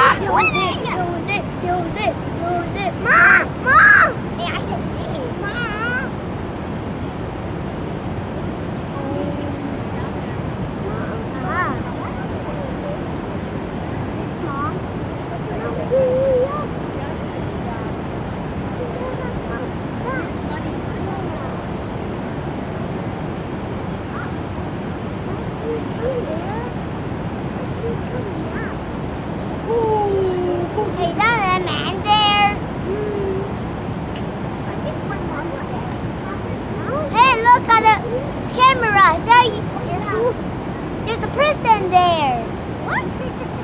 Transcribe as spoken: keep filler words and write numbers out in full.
Use it, use it, use it, use it. Mom, Mom! Hey, I can see. Mom. Ah. This Mom. Is that a man there? Hey, look at the camera. There, there's a person there. What?